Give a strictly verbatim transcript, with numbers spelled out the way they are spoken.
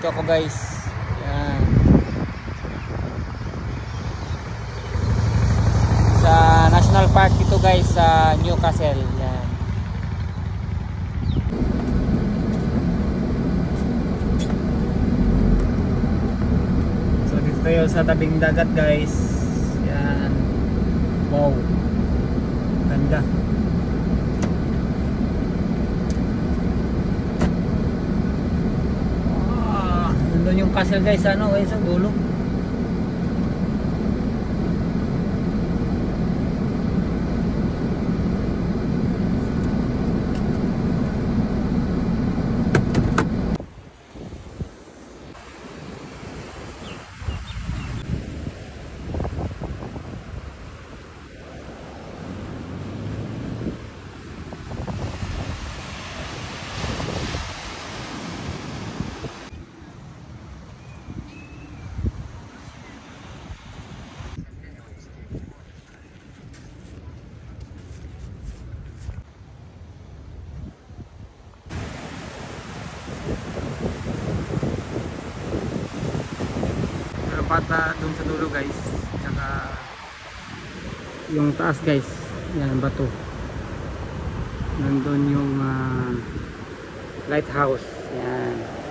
Dito ako guys. Yan. Sa National Park ito guys sa Newcastle. Yan. So dito tayo sa tabing dagat guys. Yan. Wow. Ganda. Nandun yung castle guys, ano, ay sa dulo. Pata dun sa dulo guys, tsaka yung taas guys, yan bato, nandun yung uh, lighthouse, yan.